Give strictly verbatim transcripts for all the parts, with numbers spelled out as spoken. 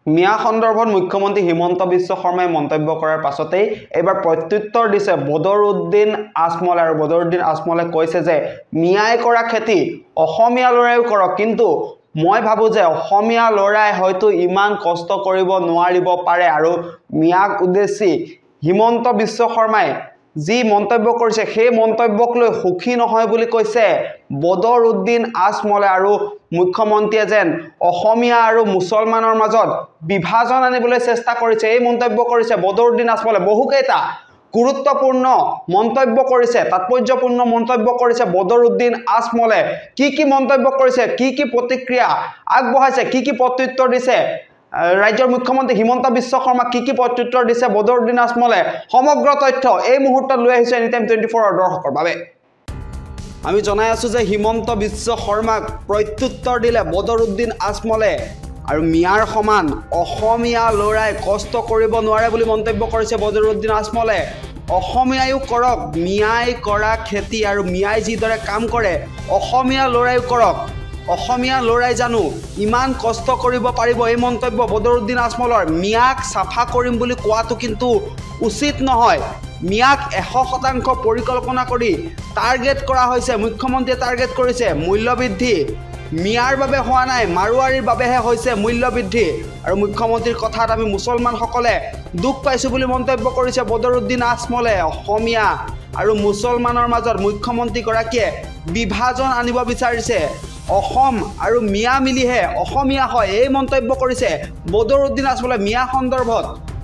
মিয়া সন্দৰ্ভত মুখ্যমন্ত্ৰী হিমন্ত বিশ্ব শৰ্মাই মন্তব্য কৰাৰ পাছতেই এবাৰ প্ৰত্যুত্তৰ দিছে বদৰুদ্দিন আজমল আৰু বদৰুদ্দিন আজমলে কৈছে যে মিয়াই কৰা খেতি অসমীয়া লৰাইও কৰক কিন্তু মই ভাবো যে অসমীয়া লৰাই হয়তো ইমান কষ্ট কৰিব নোৱাৰিব পাৰে আৰু মিয়াক উদ্দেশ্যি হিমন্ত বিশ্ব শৰ্মাই যি মন্তব্য কৰিছে সেই মন্তব্যক লৈ সুখী নহয় বুলি কৈছে বদৰুদ্দিন আজমলে আৰু মুখ্যমন্ত্ৰীয়ে যেন অসমীয়া আৰু মুছলমানৰ মাজত বিভাজন আনিবলৈ চেষ্টা কৰিছে এই মন্তব্য কৰিছে বদৰুদ্দিন আজমলে বহুকেইটা গুৰুত্বপূৰ্ণ মন্তব্য কৰিছে তাৎপৰ্যপূৰ্ণ মন্তব্য কৰিছে বদৰুদ্দিন আজমলে কি কি মন্তব্য কৰিছে কি কি প্ৰতিক্ৰিয়া আগবঢ়াইছে কি কি প্ৰত্যুত্তৰ দিছে ৰাজ্যৰ মুখ্যমন্ত্ৰী হিমন্ত বিশ্ব শৰ্মা কি কি প্ৰত্যুত্তৰ দিছে বদৰুদ্দিন আজমলে সমগ্ৰ তথ্য এই মুহূৰ্তত লৈ আহিছে এনি টাইম টুৱেণ্টি ফ'ৰ দৰ্শকৰ বাবে আমি জনাই আছো যে হিমন্ত বিশ্ব শৰ্মাক প্ৰত্যুত্তৰ দিলে বদৰুদ্দিন আজমলে আৰু মিয়াৰ সমান অসমীয়া লৰাই কষ্ট কৰিব নোৱাৰে বুলি মন্তব্য কৰিছে বদৰুদ্দিন আজমলে অসমীয়ায়ো কৰক মিয়াই কৰা খেতি আৰু মিয়াই যিদৰে কাম কৰে অসমীয়া লৰাইও কৰক অসমীয়া লৰাই জানো ইমান কষ্ট কৰিব পাৰিব এই মন্তব্য বদৰুদ্দিন আজমলৰ মিয়াক সাফা কৰিম বুলি কোৱাটো কিন্তু উচিত নহয় মিয়াক এশ শতাংশ পৰিকল্পনা কৰি টাৰ্গেট কৰা হৈছে মুখ্যমন্ত্ৰীয়ে টাৰ্গেট কৰিছে মূল্য বৃদ্ধি মিয়াৰ বাবে হোৱা নাই মাৰুৱাৰীৰ বাবেহে হৈছে মূল্য বৃদ্ধি আৰু মুখ্যমন্ত্ৰীৰ কথাত আমি মুছলমানসকলে দুখ পাইছো বুলি মন্তব্য কৰিছে বদৰুদ্দিন আজমলে অসমীয়া আৰু মুছলমানৰ মাজত মুখ্যমন্ত্ৰী গৰাকীয়ে বিভাজন আনিব বিচাৰিছে অসম আৰু মিয়া মিলিহে অসমীয়া হয় এই মন্তব্য কৰিছে বদৰুদ্দিন আজমলে মিয়া সন্দৰ্ভত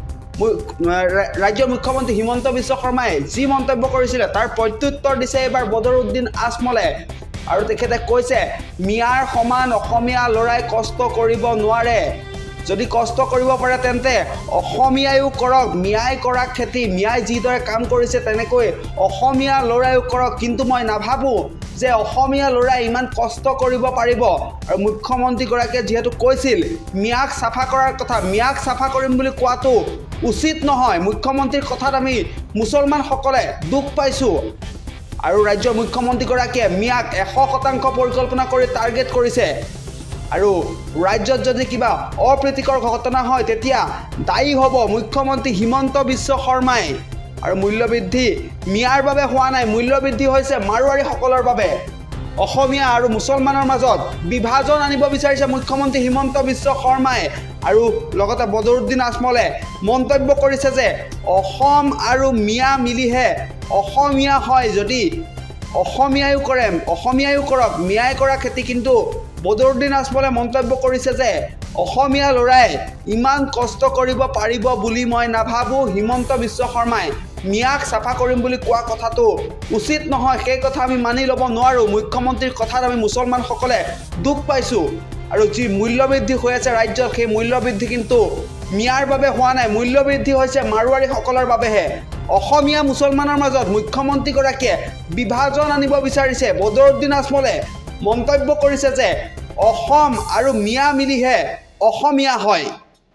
ৰাজ্যৰ মুখ্যমন্ত্ৰী হিমন্ত বিশ্ব শৰ্মাই যি মন্তব্য কৰিছিলে তাৰ প্ৰত্যুত্তৰ দিছে এবাৰ বদৰুদ্দিন আজমলে আৰু তেখেতে কৈছে মিয়াৰ সমান অসমীয়া লৰাই কষ্ট কৰিব নোৱাৰে যদি কষ্ট কৰিব পাৰে তেন্তে অসমীয়ায়ো কৰক মিয়াই কৰা খেতি মিয়াই যিদৰে কাম কৰিছে তেনেকৈ অসমীয়া লৰাইও কৰক কিন্তু মই নাভাবো যে অসমীয়া লৰাই ইমান কষ্ট কৰিব পাৰিব আৰু মুখ্যমন্ত্ৰী গৰাকীয়ে যেহেতু কৈছিল মিয়াক সাফা কৰাৰ কথা মিয়াক সাফা কৰিম বুলি কোৱাটো উচিত নহয় মুখ্যমন্ত্ৰীৰ কথাত আমি মুছলমানসকলে দুখ পাইছো আৰু ৰাজ্যৰ মুখ্যমন্ত্ৰী গৰাকীয়ে মিয়াক এশ শতাংশ পৰিকল্পনা কৰি টাৰ্গেট কৰিছে আৰু ৰাজ্যত যদি কিবা অপ্ৰীতিকৰ ঘটনা হয় তেতিয়া দায়ী হ'ব মুখ্যমন্ত্ৰী হিমন্ত বিশ্ব শৰ্মাই আৰু মূল্য বৃদ্ধি মিয়াৰ বাবে হোৱা নাই মূল্য বৃদ্ধি হৈছে মাৰুৱাৰীসকলৰ বাবে অসমীয়া আৰু মুছলমানৰ মাজত বিভাজন আনিব বিচাৰিছে মুখ্যমন্ত্ৰী হিমন্ত বিশ্ব শৰ্মাই আৰু লগতে বদৰুদ্দিন আজমলে মন্তব্য কৰিছে যে অসম আৰু মিয়া মিলিহে অসমীয়া হয় যদি অসমীয়ায়ো কৰে অসমীয়ায়ো কৰক মিয়াই কৰা খেতি কিন্তু বদৰুদ্দিন আজমলে মন্তব্য কৰিছে যে অসমীয়া লৰাই ইমান কষ্ট কৰিব পাৰিব বুলি মই নাভাবো হিমন্ত বিশ্ব শৰ্মাই মিয়াক সাফা কৰিম বুলি কোৱা কথাটো উচিত নহয় সেই কথা আমি মানি ল'ব নোৱাৰো মুখ্যমন্ত্ৰীৰ কথাত আমি মুছলমানসকলে দুখ পাইছো আৰু যি মূল্য বৃদ্ধি হৈ আছে ৰাজ্যত সেই মূল্য বৃদ্ধি কিন্তু মিয়াৰ বাবে হোৱা নাই মূল্য বৃদ্ধি হৈছে মাৰুৱাৰীসকলৰ বাবেহে অসমীয়া মুছলমানৰ মাজত মুখ্যমন্ত্ৰী গৰাকীয়ে বিভাজন আনিব বিচাৰিছে বদৰুদ্দিন আজমলে মন্তব্য কৰিছে যে অসম আৰু মিয়া মিলিহে অসমীয়া হয়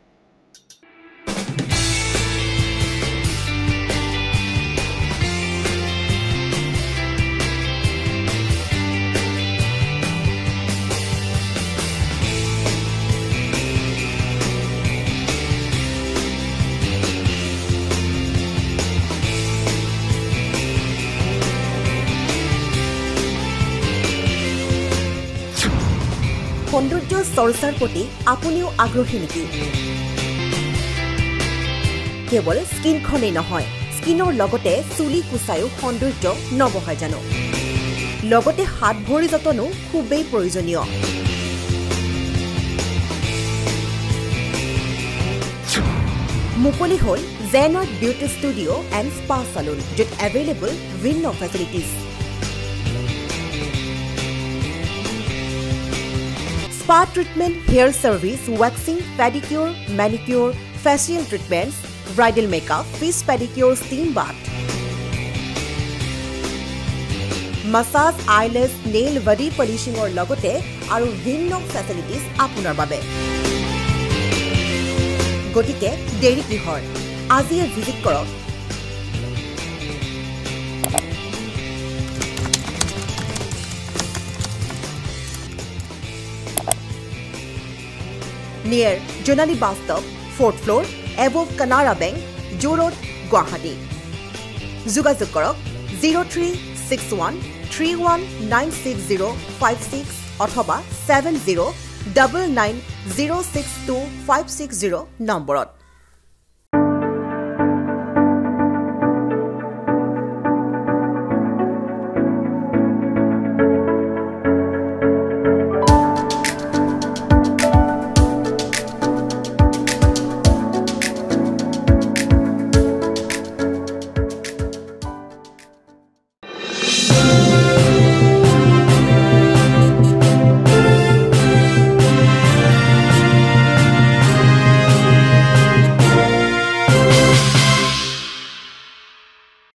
সৌন্দৰ্য চৰ্চাৰ প্ৰতি আপুনিও আগ্ৰহী নেকি কেৱল স্কিনখনেই নহয় স্কিনৰ লগতে চুলি কুচায়ো সৌন্দৰ্য নবহায় জানো লগতে হাত ভৰি যতনো খুবেই প্ৰয়োজনীয় মুকলি হ'ল Jenard beauty studio' and spa চালুন য'ত এভেইলেবল ভিন্ন facilities Spa treatment, hair service, waxing, pedicure, manicure, facial treatments, bridal makeup, fish pedicure, steam bath. Massage, eyelash, nail, body polishing or logote aru vinno facilities apunar babe. Gotike deri ki hor. Ajiye visit korok. Near Jonali bus stop fourth floor above Canara bank zoo road Guwahati যোগাযোগ কৰক zero' three six one three one nine six zero' five six অথবা seven zero' double nine zero' six two five six zero' নম্বৰত